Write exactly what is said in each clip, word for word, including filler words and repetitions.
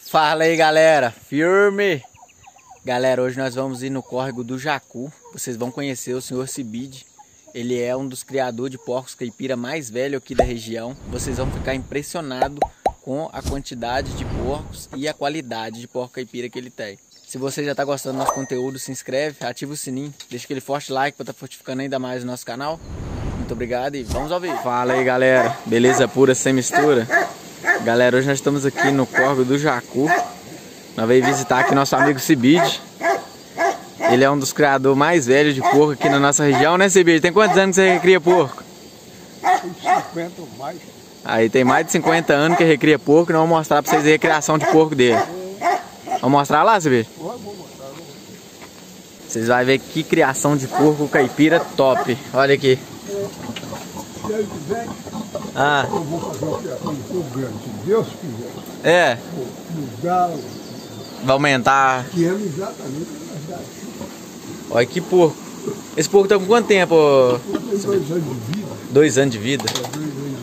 Fala aí, galera, firme! Galera, hoje nós vamos ir no córrego do Jacu. Vocês vão conhecer o senhor Cibide. Ele é um dos criadores de porcos caipira mais velho aqui da região. Vocês vão ficar impressionados com a quantidade de porcos e a qualidade de porco caipira que ele tem. Se você já está gostando do nosso conteúdo, se inscreve, ativa o sininho, deixa aquele forte like para estar fortificando ainda mais o nosso canal. Muito obrigado e vamos ao vídeo. Fala aí, galera, beleza pura, sem mistura? Galera, hoje nós estamos aqui no córrego do Jacu. Nós vamos visitar aqui nosso amigo Cibide. Ele é um dos criadores mais velhos de porco aqui na nossa região, né, Cibide? Tem quantos anos que você recria porco? Tem cinquenta ou mais. Aí tem mais de cinquenta anos que recria porco e nós vamos mostrar pra vocês aí a criação de porco dele. Vamos mostrar lá, Cibide? Vou mostrar. Vocês vão ver que criação de porco caipira top. Olha aqui. Se ele quiser, Ah, eu vou fazer uma criação de porco grande, se Deus quiser. é. Vou mudar o Vai aumentar. que é exatamente a verdade. Olha que porco. Esse porco tá com quanto tempo? Tem dois anos de vida. Dois anos de vida. É dois anos de vida.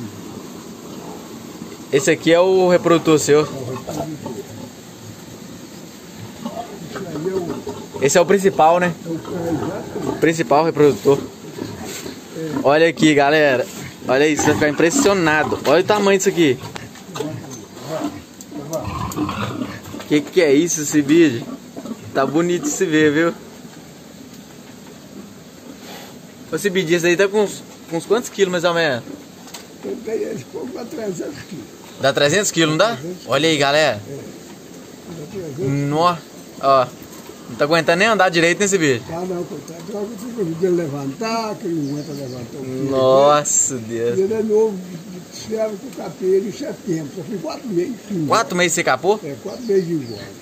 Esse aqui é o reprodutor seu. É o reprodutor. Isso aí é o, Esse é o principal, né? é o cara exatamente. O principal reprodutor. Olha aqui, galera. Olha isso, você vai ficar impressionado. Olha o tamanho disso aqui. Que que é isso, esse vídeo? Tá bonito de se ver, viu? Ô, Cibide, isso aí tá com uns, com uns quantos quilos mais ou menos? Eu tenho esse porco para trezentos quilos. Dá trezentos quilos, não dá? Olha aí, galera. Dá trezentos. Nossa, ó. Não tá aguentando nem andar direito nesse vídeo. Ah, não, coitado. Agora eu fico ajudando a levantar, que ele não aguenta levantar o peso. Nossa, E Deus. ele é novo, serve com o capelho em setembro. Só fui quatro meses. Sim. Quatro meses você capou? É, quatro meses de engorda.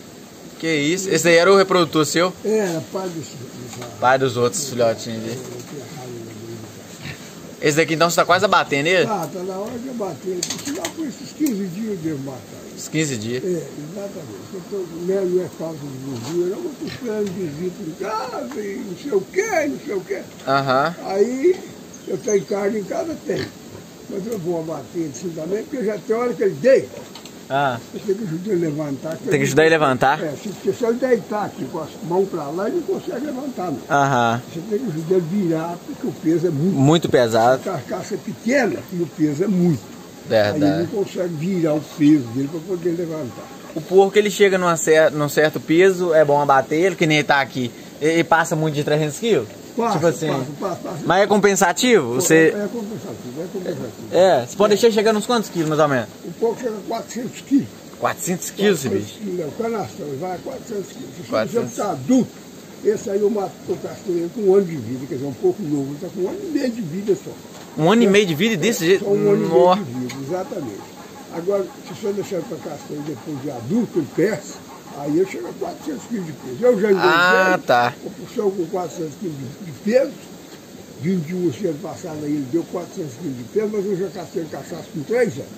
Que isso? Esse aí era o reprodutor seu? É, era pai desse. dessa- Pai dos outros filhotinhos é, dele. que é raro, né? Esse daqui então você tá quase abatendo ele? Tá, tá na hora de eu bater. Se lá por esses quinze dias eu devo matar ele. Uns quinze dias. É, exatamente. Eu tô, não, é, não é falta de gordura, não, eu tô esperando visita em casa e não sei o que, não sei o que. Aham. Aí eu tenho carne em casa, tem. Mas eu vou abater ele assim também, porque já tem hora que ele deita. Ah, Eu tenho que ajudar ele a levantar. tem que ajudar ele a levantar? É, se, porque se ele deitar aqui com as mãos para lá, ele não consegue levantar, não. Aham. Você tem que ajudar ele a virar, porque o peso é muito. Muito A pesado. carcaça é pequena e o peso é muito. Aí ele não Verdade. consegue virar o peso dele para poder levantar. O porco ele chega numa cer num certo peso, é bom abater ele, que nem ele tá aqui. Ele passa muito de trezentos quilos? Passa, Tipo assim. passa, passa, passa. Mas é compensativo? Você. É, é compensativo, é compensativo. É, você pode deixar chegando uns quantos quilos mais ou menos? O porco chega a quatrocentos quilos. quatrocentos quilos, esse quatrocentos bicho. quilos, é, o canastrão vai a quatrocentos quilos. Se quatrocentos. você ficar adulto, esse aí eu mato o castanheiro com um ano de vida, quer dizer, um pouco novo, ele está com um ano e meio de vida só. Um ano e meio de vida desse jeito? Só um ano e Nossa. meio de vida, exatamente. Agora, se você deixar para castanho depois de adulto, ele cresce, aí eu chego a quatrocentos quilos de peso. Eu já engordei, Ah, tá. eu puxou com quatrocentos quilos de, de peso, vinte e um esse ano passado aí ele deu quatrocentos quilos de peso, mas eu já castrei cachaça com três anos.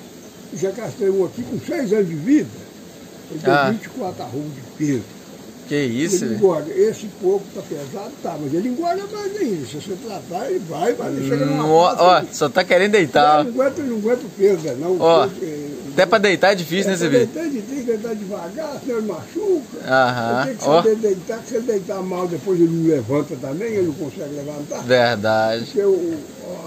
Eu já castrei um aqui com seis anos de vida, ele deu Ah. vinte e quatro arrobas de peso. Que isso, Ele velho. engorda. Esse porco tá pesado, tá, mas ele engorda mais ainda. Se você tratar, ele vai, vai, ele chega numa No- fase Ó, que- só tá querendo Ele deitar. não aguenta, ele não aguenta o peso, né, não. O Ó, peso, é, Até pra deitar é difícil, né, é, esse pra vídeo? deitar, ele tem que deitar devagar, senão ele machuca. Aham. Ele tem que Ó, saber deitar, que se ele deitar mal, depois ele não levanta também, ele não consegue levantar. verdade. Porque o,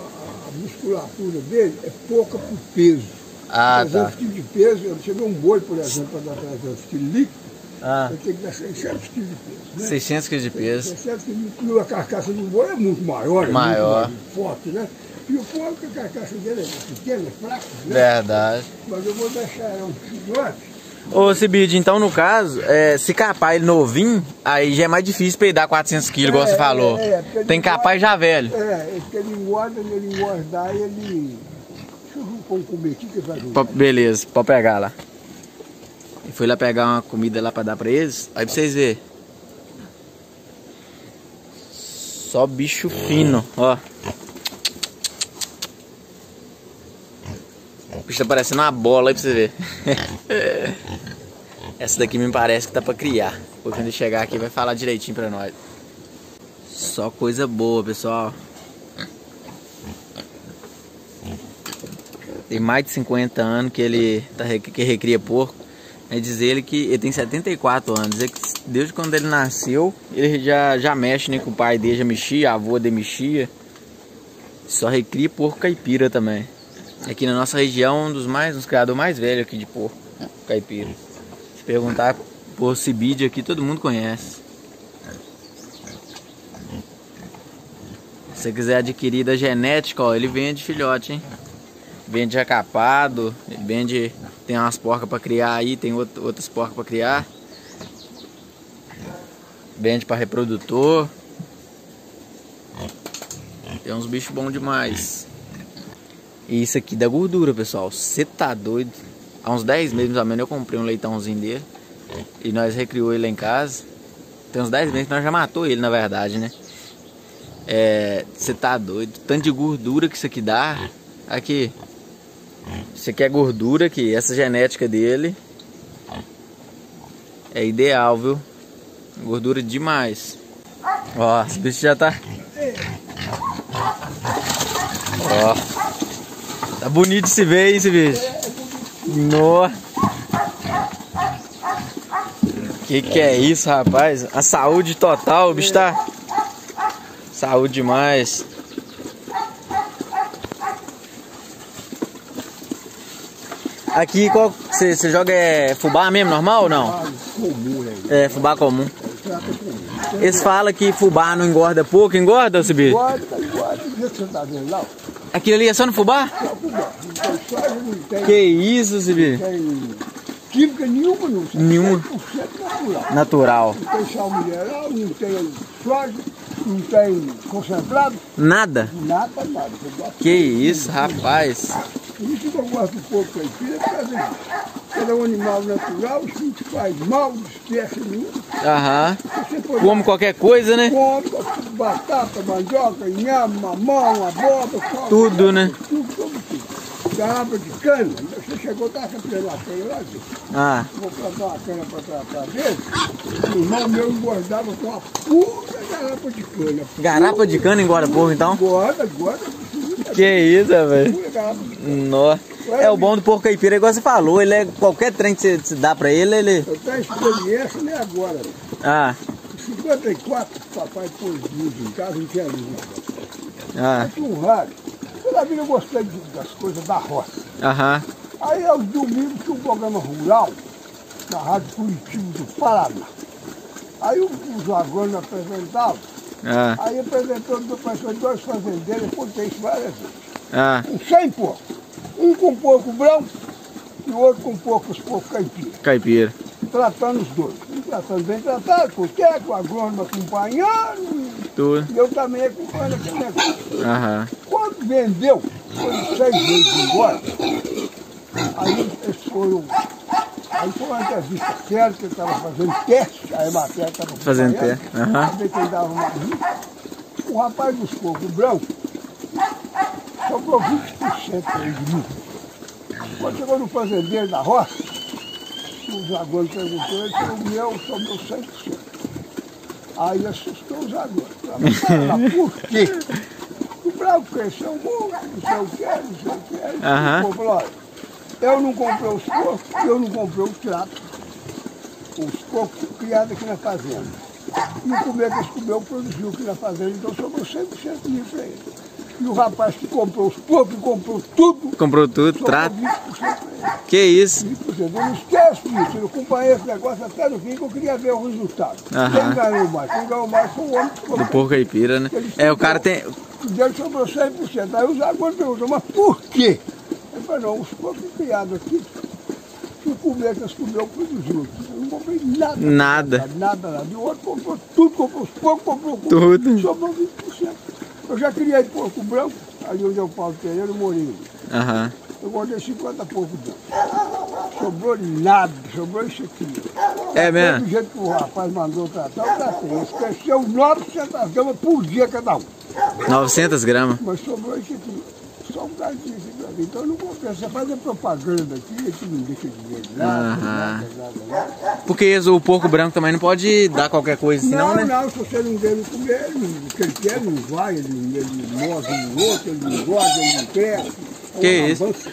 a, a musculatura dele é pouca por peso. Ah, tá. trezentos quilos de peso, você vê um boi, por exemplo, para dar trezentos quilos líquido, Ah, ele tem que dar seiscentos quilos de peso. Né? seiscentos quilos de peso. seiscentos quilos, a carcaça do boi é muito maior, é Maior. muito mais forte, né? E o porco, a carcaça dele é pequena, é fraca, né? Verdade. Mas eu vou deixar ela um filhote. Ô, Cibide, então no caso, é, se capar ele novinho, aí já é mais difícil pra ele dar quatrocentos quilos, igual É, você falou. é, é, porque ele Tem que capar já velho. É, porque ele engorda, ele engordar, ele... Deixa eu ver como comer aqui que vai Pô, beleza, pode pegar lá. Eu fui lá pegar uma comida lá pra dar pra eles, aí pra vocês verem. Só bicho fino, ó. O bicho tá parecendo uma bola aí pra você ver. Essa daqui me parece que tá pra criar. Depois quando ele chegar aqui vai falar direitinho pra nós. Só coisa boa, pessoal. Tem mais de cinquenta anos que ele tá, que recria porco. É dizer ele que ele tem setenta e quatro anos. Dizer que desde quando ele nasceu, ele já, já mexe, né? Com o pai dele já mexia, a avó dele mexia. Só recria porco caipira também. Aqui na nossa região, um dos mais, um dos criadores mais velhos aqui de porco caipira. Se perguntar por Cibide aqui, todo mundo conhece. Se você quiser adquirir da genética, ó, ele vende filhote, hein? Vende acapado, vende, tem umas porcas para criar aí, tem outras porcas para criar. Vende para reprodutor. Tem uns bichos bons demais. E isso aqui dá gordura, pessoal. Você tá doido? Há uns dez meses, mais ou menos, eu comprei um leitãozinho dele. E nós recriou ele lá em casa. Tem uns dez meses que nós já matou ele, na verdade, né? É, você tá doido? Tanto de gordura que isso aqui dá. Aqui. Isso aqui é gordura aqui. Essa genética dele é ideal, viu? Gordura demais. Ó, esse bicho já tá... Ó. Tá bonito de se ver, hein, esse bicho? Nossa. Que que é isso, rapaz? A saúde total, o bicho tá... Saúde demais. Aqui, qual você joga é fubá mesmo, normal ou não? Comum, né? É, fubá comum. Eles falam que fubá não engorda pouco, engorda, Cibide? Engorda, engorda. O que você tá vendo lá? Aquilo ali é só no fubá? Só fubá. Não tem soja, não tem... Que isso, Cibide? Não tem química nenhuma, não. Nenhuma. cem por cento natural. Natural. Não tem sal mineral, não tem soja, não tem concentrado. Nada? Nada, nada. Que isso, rapaz. Por isso que eu gosto do porco caipira, porque ele é um animal natural, isso não te faz mal, não espécie nenhuma. Aham. Você pode Come qualquer coisa, né? come, batata, mandioca, inhame, mamão, abóbora, Tudo, né? Tudo, tudo, tudo. Garrafa de cana, você chegou, tá plena cana lá, gente. Ah. Vou plantar uma cana para tratar dele. O irmão meu engordava com uma puta garrafa de cana. Garrafa de cana engorda pouco, então? Engorda, engorda. Que isso, velho? Pura garrafa de cana. Nossa. É o bom do porco caipira, igual você falou, ele é qualquer trem que você dá pra ele, ele... Eu tenho experiência, nem agora. Ah. Em cinquenta e quatro, papai pôs luz em casa, não tinha luz. Ah. Tinha um rádio. Toda vida eu gostei de, das coisas da roça. Aham. Aí aos domingos tinha um programa rural na Rádio Curitiba do Paraná. Aí os agrônomos apresentavam. Ah. Aí apresentou dois fazendeiros, eu contei isso várias vezes. Ah. Com cem porcos. Um com porco branco e o outro com porcos porco caipira. Caipira. Tratando os dois. Um tratando bem tratado, porque o agrônomo acompanhando. Tudo. E eu também acompanhando aquele negócio. Aham. Quando vendeu, foi seis meses embora. Aí eles foram. Aí foi uma entrevista séria, que eu estava fazendo teste, a Emater estava Fazendo teste. Aham. Saber quem dava mais rico. O rapaz dos porcos brancos sobrou vinte por cento para ele de mim. Quando chegou no fazendeiro da roça, o Zagor perguntou, ele falou, o meu sobrou cem por cento. Aí assustou o Zagor. Por quê? O branco cresceu muito, não sei o que, não sei o que. Aham. Ele falou, olha, eu não comprei os porcos, eu não comprei os tratos. Os porcos criados aqui na fazenda. E o comer que eles comeu produziu aqui na fazenda, então sobrou cem por cento de mim para ele. E o rapaz que comprou os porcos, que comprou tudo, comprou tudo, trato. vinte por cento para ele. Que isso? vinte por cento. Eu não esqueço disso, eu acompanhei esse negócio até no fim, que eu queria ver o resultado. Aham. Quem ganhou mais? Quem ganhou mais foi o homem que comprou. Do porco caipira, né? Ele É, o cara tem... O dele sobrou cem por cento. Aí o Zagor perguntou, mas por quê? Ele falou, não, os porcos criados aqui, se comer que eles comeu, produziu. Eu não comprei nada. Nada. Nada, nada, nada. E o outro comprou tudo, comprou os porcos, comprou o Tudo. sobrou vinte por cento. Eu já criei porco branco, ali onde é o Paulo Pereira, eu morei. Aham. Eu guardei cinquenta porcos brancos. Sobrou nada, sobrou isso aqui. É mesmo? Do jeito que o rapaz mandou tratar, eu tratei. Eles cresceram novecentas gramas por dia cada um. novecentas gramas. Mas sobrou isso aqui. Só um bocado disso aqui. Então eu não comprei. Você faz a propaganda aqui, que não deixa dinheiro. Nada, Aham. nada, nada, nada. Porque o porco branco também não pode dar qualquer coisa assim, não, Não, né? não, se você não dele comer, ele- o que ele quer, não vai, ele, ele move no outro, ele não engorda, ele não cresce. É Que um isso? avanço.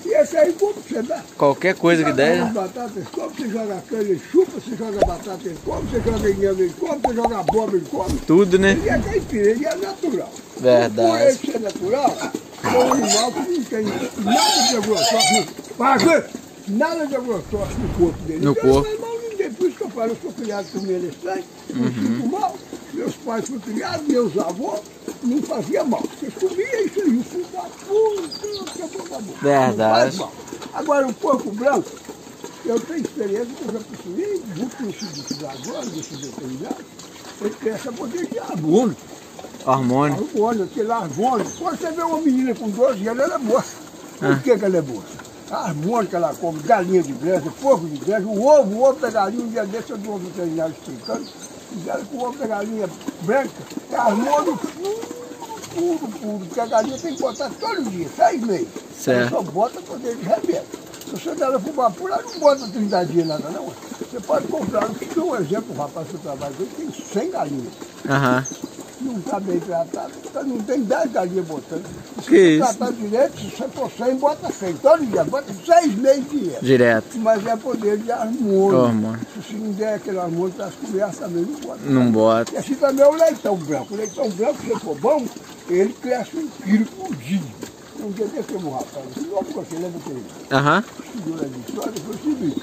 E esse aí, como você dá? Qualquer coisa que der. Batata, ele come, você joga cana, ele chupa, você joga batata, ele come, você joga inhame, ele come, você joga abóbora, ele come. Tudo, né? Ele é caipira, ele é natural. Verdade. Por ele ser natural, é um animal que não tem nada de agrotóxico. Nada de agrotóxico no corpo dele. No então, corpo. Não, ninguém, por isso que eu falo, eu sou criado com minha elefante, não sinto mal. Meus pais foram criados, meus avós, não fazia mal. Você comia isso aí, o filho da puta, acabou da boca. Verdade. Não faz mal. Agora, o porco branco, eu tenho experiência que eu já possuí, muito conhecido agora, desse veterinário, ele cresce a poder de hormônio. Hormônio. Hormônio, aquele hormônio. Quando você vê uma menina com doze anos, ela é moça. Por Ah. que, que ela é moça? A hormônio que ela come, galinha de granja, porco de granja, o ovo, o ovo da galinha, um dia desse eu dou um veterinário explicando, fizeram com o ovo da galinha branca, é hormônio puro, puro, puro, porque a galinha tem que botar todo dia, seis meses. Certo. Ela só bota poder de remédio. Se você der ela fubá pura, ela não bota trinta dias nada não. Você pode comprar, eu te dou um exemplo, o rapaz que eu trabalho com ele, tem cem galinhas. Aham. Não está bem tratado, então não tem dez galinhas botando. Se Que você isso? tratar direito, se você for cem, bota cem. Todo dia, bota seis meses direto. Direto. Mas é poder de hormônio. Hormônio. Se você não der aquele hormônio para as crianças também, não bota. Não bota. E assim também é o leitão branco. O leitão branco, se for bom, ele cresce um quilo por dia. Um dia desse um rapaz, que não você lembra que ele Aham. estudou na história, foi o seguinte.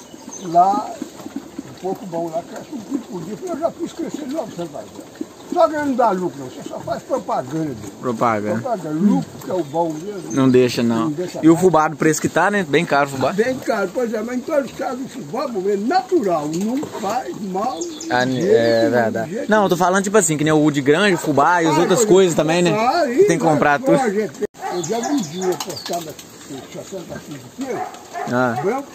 Lá, um pouco bom lá, cresce um quilo por dia. Eu falei, eu já fiz crescer novecentos gramas. Só que não dá lucro, não. Você só faz propaganda dele. Propaganda. Propaganda. Lucro, que é o bom mesmo. Não deixa, não. Não deixa E o mais. fubá do preço que tá, né? Bem caro o fubá. Bem caro, pois é, mas em todos os casos o fubá é natural, não faz mal. de Ah, jeito é nenhum, verdade. de jeito Não, eu tô falando tipo assim, que nem o uva de granja, o fubá e as Ah, outras pois é. coisas também, né? Ah, Que tem que comprar tudo. ó, gente, eu já vendi uma postada com sessenta e cinco quilos, Ah, branco,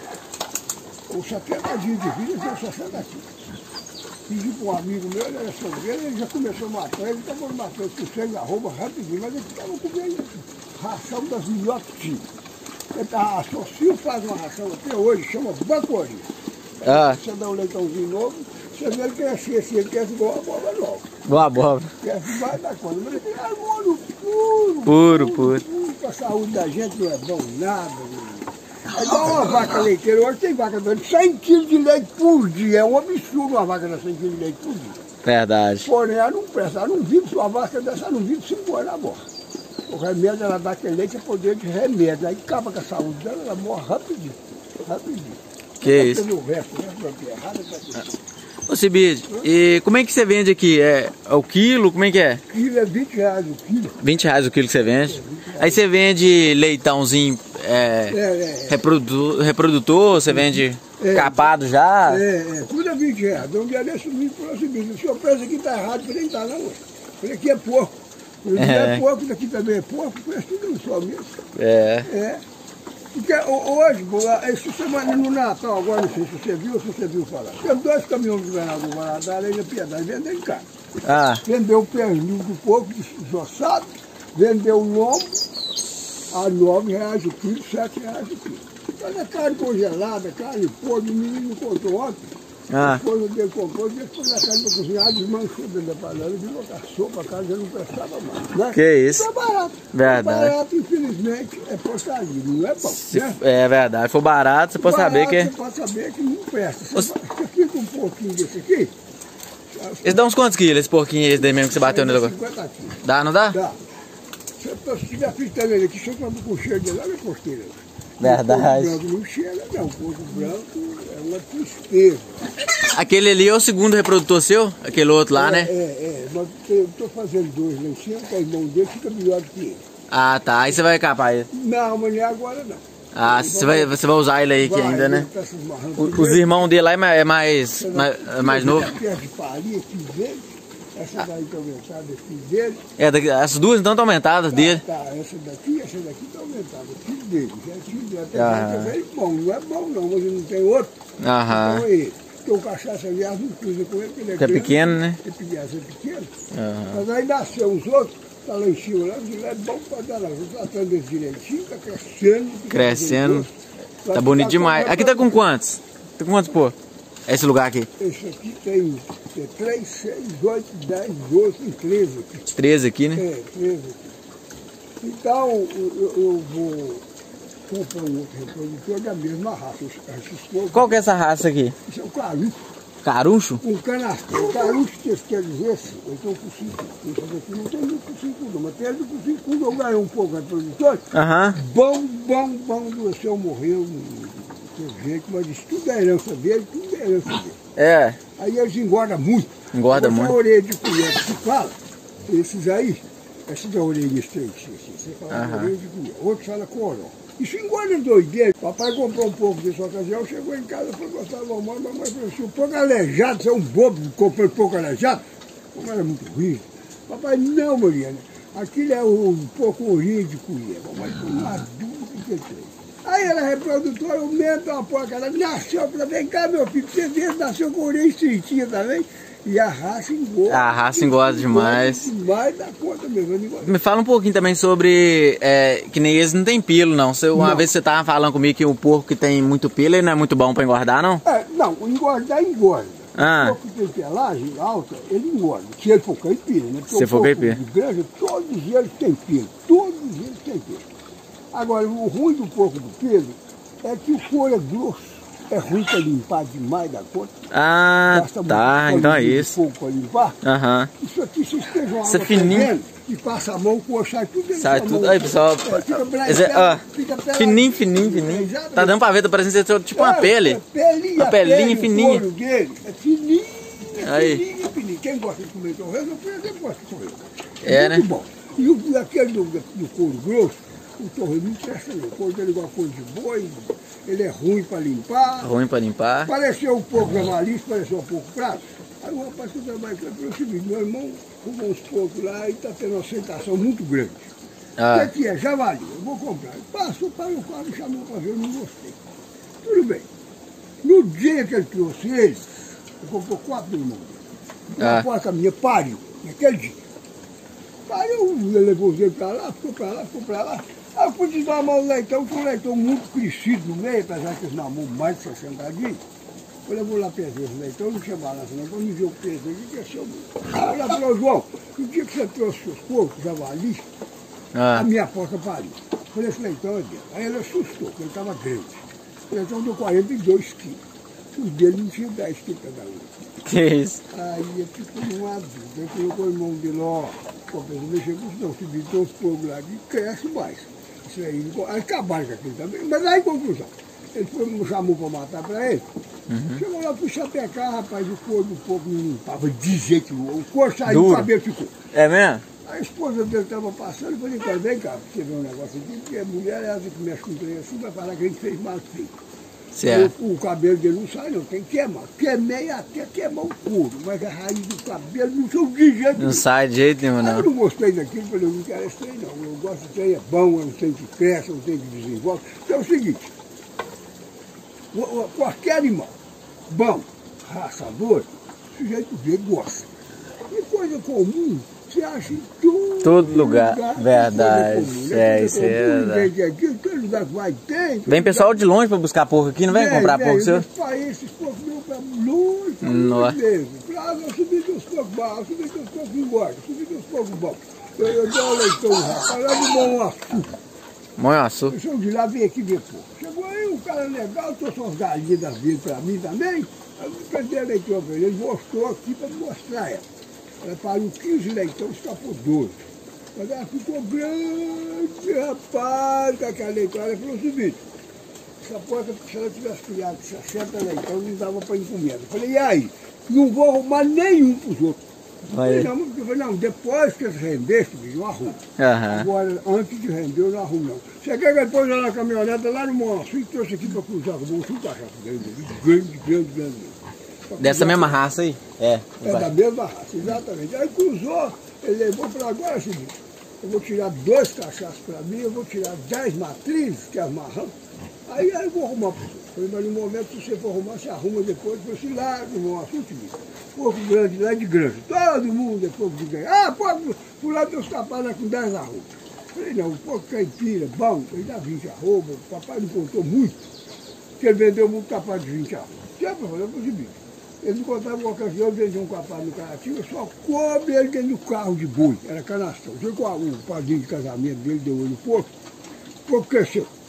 ou setenta dias de vida, deu sessenta quilos. Pedi para um amigo meu, ele era solteiro, ele já começou a matar, ele estava matando com sangue, arroba rapidinho, mas ele estava comendo ração das melhores que tinha. Ele tá, a Socio faz uma ração até hoje, chama Bancori. ah, Você dá um leitãozinho novo, você vê ele crescer assim, ele cresce igual a abóbora nova. boa abóbora. Cresce vai dar conta, mas ele tem hormônio puro, Puro, puro. puro, para a saúde da gente não é bom nada. Né? É igual uma vaca leiteira, hoje tem vaca dando cem quilos de leite por dia, é um absurdo uma vaca dando cem quilos de leite por dia. Verdade. Porém, ela não presta, ela não vive, uma vaca dessa, ela não vive cinco anos na boca. O remédio, ela dá aquele leite, é poder de remédio, aí acaba com a saúde dela, ela morre rapidinho, rapidinho. Que isso. O resto, né, plantei errado, plantei. Ô Cibide, e como é que você vende aqui? É o quilo? Como é que é? Quilo é vinte reais o quilo. vinte reais o quilo que você vende? Aí você vende leitãozinho é, É, é, reprodu- reprodutor, você vende É. capado já? é, é, tudo é vinte reais. De um dia desse, o menino falou assim, o senhor preço aqui está errado, eu falei, não está não. Eu falei, aqui é porco. Eu falei, É. é porco, daqui também é porco, o preço tudo é só mesmo. É. É. Porque ho- hoje, essa semana no Natal, agora não sei se você viu ou se você viu falar. Tem dois caminhões do governador Valadares aí na Piedade, vendendo carne. Ah, Vendeu o pernil do porco desossado, vendeu o lombo a nove reais o quilo, sete reais o quilo. Mas é carne congelada, carne podre, o menino contou ontem. ah, A esposa dele comprou, ele foi na carne para cozinhar, desmanchou dentro da panela, virou a sopa, a carne já não prestava mais. Né? que isso. É barato. Verdade. É barato, infelizmente, é porcaria, não é bom. Se, Né? é verdade. Se for barato, você pode saber que. Você pode saber que não presta. Você, Os- você fica um pouquinho desse aqui. Eles dão uns quantos quilos, esse porquinho esse daí mesmo que você bateu nele agora? cinquenta quilos. Dá, não dá? Dá. Se eu estiver fritando ele aqui, se eu estou com cheiro de lá na costeira. Verdade. O porco branco não cheira, não. O porco branco é uma tristeza. Aquele ali é o segundo reprodutor seu? Aquele outro lá, é, né? É, é. Mas eu estou fazendo dois lá em cima, que a irmão dele fica melhor do que ele. Ah, tá. Aí você vai capar ele. Não, mas não é agora não. Ah, você vai, você vai usar ele aí aqui Vai, ainda, né? ele tá se esmarrando O- primeiro. os irmãos dele lá é mais, é mais, mais, é mais novo. Essa de palha aqui dele, essa daí está aumentada aqui dele. É, daqui- as duas então estão aumentadas Tá, dele. tá, essa daqui, essa daqui está aumentada, filho dele, já é filho dele, até Ah. que é bom, não é bom não, mas ele não tem outro, Aham. então é ele. Porque o cachaça, aliás, não cruza com ele, porque ele é Que é grande, pequeno, né? Ele aliás, é pequeno, Aham. mas aí nasceu os outros, tá lá em cima, lá, ele é bom para dar lá, eu tratando esse direitinho, tá crescendo. fica Crescendo. fazendo doce. Vai Tá bonito ficar demais. como- Aqui tá com quantos? Tá com quantos, pô? Esse lugar aqui? Esse aqui tem é, três, seis, oito, dez, doze, tem treze aqui. treze aqui, né? É, treze aqui. Então, eu, eu vou comprou um outro reprodutor da mesma raça. Esses porcos, Qual que é essa raça aqui? isso é o carucho. Caruncho? Um canastrão. O carucho que quer dizer assim, eu estou com cinco. Esse aqui não tem muito com cinco não, mas tem ali com cinco. Quando eu ganhei um pouco reprodutor, Aham. bom, bom, bom, o senhor morreu, de jeito, mas isso tudo é herança dele, tudo é herança dele. É. Aí eles engordam muito. Engorda Essa muito. orelha de colher que se fala, esses aí, essas da orelha estreita, assim, você fala Aham. orelha de colher, outros falam coró. Isso engorda doideira. Papai comprou um pouco dessa ocasião, chegou em casa e falou, gostava, mamãe, mamãe falou assim, o porco aleijado, você é um bobo comprando porco aleijado? Como era muito ruim. Papai, não, Mariana, aquilo é um pouco orelha de colher. Mamãe foi uma dúvida que eu tenho. Aí ela é reprodutora, o mesmo da porca, ela nasceu, falou, vem cá meu filho, você vê, nasceu com orelha estreitinha também. E a raça engorda. A raça engorda demais. Demais da conta mesmo. Me fala um pouquinho também sobre, é, que nem eles não tem pelo não. Você, uma Não. vez você tava falando comigo que o porco que tem muito pelo, ele não é muito bom pra engordar, não? É, não, engordar engorda. Ah. O porco que tem pelagem alta, ele engorda. Se ele for caipira, né? Porque Se o for porco caipira. de granja, todos eles têm pelo. Todos eles têm pelo. Agora, o ruim do porco do pelo é que o couro é grosso. É ruim para limpar demais da conta. Ah, Gasta tá, muito então é óleo de isso. fogo para limpar. Aham. Isso aqui, vocês pegam Isso é água fininho. fervendo e passa a mão, o couro sai tudo dentro Sai da tudo. mão. Aí, pessoal. É, fica pela- Esse é, ó, fica pela- fininho, fininho, fininho. Exatamente. Tá dando pra ver, tá parecendo ser tipo uma É, pele. é pelinha, Uma pelinha pele, fininha. O couro dele é fininho, Aí. fininho, fininho. Quem gosta de comer torresmo, por exemplo, gosta de torresmo. É, Muito né? bom. E o, aquele do, do couro grosso, o torresmo não presta não. O couro dele é igual a couro de boi, ele é ruim para limpar. Ruim pra limpar. Pareceu um pouco javalice, pareceu um pouco prato. Aí o rapaz que eu trabalho com ele falou o seguinte, meu irmão arrumou uns poucos lá e está tendo uma aceitação muito grande. O Ah, que é? Javali, eu vou comprar. Passou para o carro, me chamou para ver, eu não gostei. Tudo bem. No dia que ele trouxe ele, ele comprou quatro do irmão dele. Ah. A porta minha pariu, naquele dia. Pariu, ele levou ele para lá, ficou para lá, ficou para lá. Aí eu fui desmamar o leitão, que um leitão muito crescido no meio, apesar que eles mamou mais de sessenta dias. Eu levou lá pesar esse leitão, não tinha balança não, quando me viu o peso, ele cresceu muito. Aí ela falou, João, no dia que você trouxe seus porcos, javali, a ah. minha porca pariu. Falei, esse leitão é dele. Aí ele assustou, porque ele estava grande. O leitão deu quarenta e dois quilos. Os dele não tinham dez quilos cada um. Que isso? Aí ele ficou numa dúvida. Ele colocou o irmão dele, ó, pô, não mexer com isso não, se vir os porcos lá que cresce mais. Isso aí, aí acabaram com aquilo também. Mas aí, conclusão, ele foi, me chamou para matar para ele. Uhum. Chegou lá, fui chapecar, rapaz, o couro do porco não limpava de jeito nenhum. O couro saiu, Duro. o cabelo ficou. É mesmo? A esposa dele estava passando, eu falei, cara, vem cá, pra você ver um negócio aqui, porque a mulher, ela que mexe com trem assim, vai falar que a gente fez mal feito. Certo. O, o cabelo dele não sai não, tem que queimar. Queimei até queimar o couro, mas a raiz do cabelo não saiu de jeito Não nenhum. sai de jeito nenhum, Aí eu não. não gostei daquilo, falei, eu não quero esse trem não. Eu gosto de trem, é bom, é um trem que cresce, é um trem que desenvolve. Então é o seguinte, o- o- qualquer animal, bom, raçador, o sujeito vê gosta. E coisa comum, você acha em todo, Todo lugar, coisa verdade. comum, É, Coisa isso é comum, verdade. vende aqui, todo lugar que vai tem. todo Vem lugar- pessoal de longe pra buscar porco aqui, não vem comprar porco seu? Esses países, porcos meu para longe, para Nossa. longe mesmo. Ah, eu subi dos porcos bons, eu subi dos porcos engordos, eu subi dos porcos bons. Eu, eu dou o leitão, rapaz, lá de bom açúcar. Monhaçu. Eu sou de lá, vim aqui ver porco. Chegou aí um cara legal, trouxe umas galinhas dele para mim também. Eu perdi a leitão para ele, ele mostrou aqui para mostrar ela. Ela pariu quinze leitão, escapou doze. Mas ela ficou grande, rapaz, com aquela leitão. Ela falou o seguinte, essa porca, se ela tivesse criado sessenta leitão, não dava para encomenda. Eu falei, e aí? Não vou arrumar nenhum para os outros. Eu falei, Aí. não, eu falei, não, depois que eles rendessem, eu arrumo. Aham. Agora, antes de render, eu não arrumo não. Você quer que ele pôs lá na caminhonete, lá no Monço, e trouxe aqui para cruzar com o bolso, um cachaço grande, grande, grande, grande. Pra Dessa cruzar mesma com- raça aí? É. É da mesma raça, exatamente. Aí cruzou, ele levou para agora é o seguinte, eu vou tirar dois cachaços para mim, eu vou tirar dez matrizes, que é as marrão, aí, aí eu vou arrumar para você. Falei, mas no momento que você for arrumar, você arruma depois, você lá no Monço, porco grande, lá de grande, todo mundo é porco de grande. Ah, porco, por lá teus capazes com dez arrobas. Falei, não, o porco caipira, bom, ele dá vinte arrobas, o papai não contou muito, porque ele vendeu muito capaz de vinte arrobas. Sempre falei para os bichos. Ele não contava uma ocasião, vendia um capaz no Caratinga, eu só coube ele dentro do carro de boi, era canastrão. Chegou o padrinho de casamento dele, deu ele no porco, o porco cresceu.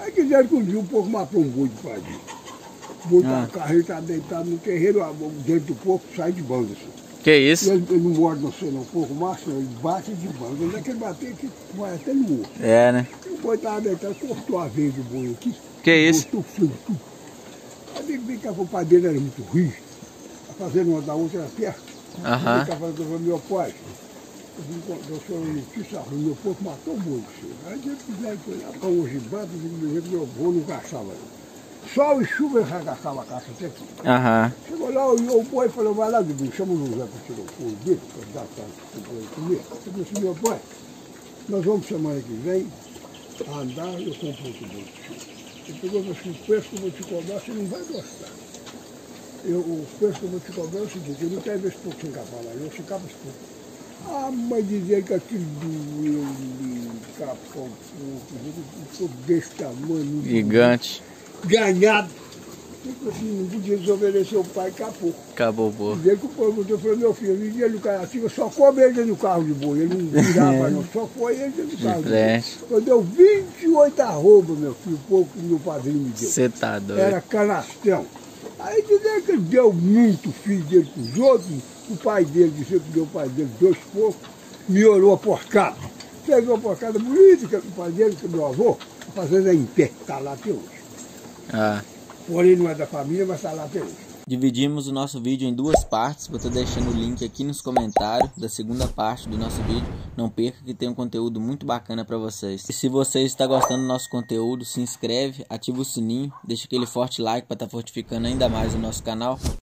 Aí quiseram que um dia um pouco matou um boi de padrinho. O boi Ah. tá, ele tá deitado no terreiro, dentro do porco sai de banda. Assim. Que isso? Ele, ele não morde no céu, não, um pouco macho, ele bate de banda. Onde é que ele bater aqui, vai até no osso. É, né? O boi tava deitado, cortou a veia do boi aqui. Que isso? Cortou fio, tudo. Aí vem cá, o pai dele era muito rígido. A fazenda uma da outra era perto. Aham. Ele tava falando, meu pai, eu vim encontrar o senhor notícia ruim, meu porco matou o boi, senhor. Aí ele quiser que olhar para o gibante, do jeito que meu avô não caçava. Sol e chuva ele arregaçava a caça até aqui. Aham. Chegou lá, o, o boi falou, vai lá, Dudu, chama o José para tirar o couro dele, para dar para o boi comer. Eu disse, meu pai, nós vamos semana que vem andar e eu compro outro boi. Ele pegou e disse, o preço que eu vou te cobrar, você não vai gostar. Eu, o preço que eu vou te cobrar é o seguinte, eu não quero ver esse pouco sem capar lá, eu sem capa esse pouco. Ah, mas dizer que aquilo doeu, capar o pouco, um pouco desse tamanho. Gigante. Ganhado. Tipo assim, não podia desobedecer o pai, capou. Acabou o boi. Dizer que o povo eu falei, meu filho, eu vivia no carro assim, eu só come ele dentro do carro de boi, ele não virava não, só foi ele dentro do carro de boi. Eu dei vinte e oito arrobas, meu filho, o pouco que meu padrinho me deu. Você tá doido. Era canastrão. Aí dizer que ele deu muito filho dele com os outros, o pai dele disse que deu o pai dele dois poucos, melhorou a porcada. Fez uma porcada bonita, que o pai dele, que meu avô, a fazenda é em pé, está lá até hoje. Ah. Porém não é da família, mas está lá até hoje. Dividimos o nosso vídeo em duas partes, vou estar deixando o link aqui nos comentários da segunda parte do nosso vídeo. Não perca que tem um conteúdo muito bacana para vocês. E se você está gostando do nosso conteúdo, se inscreve, ativa o sininho, deixa aquele forte like para estar fortificando ainda mais o nosso canal.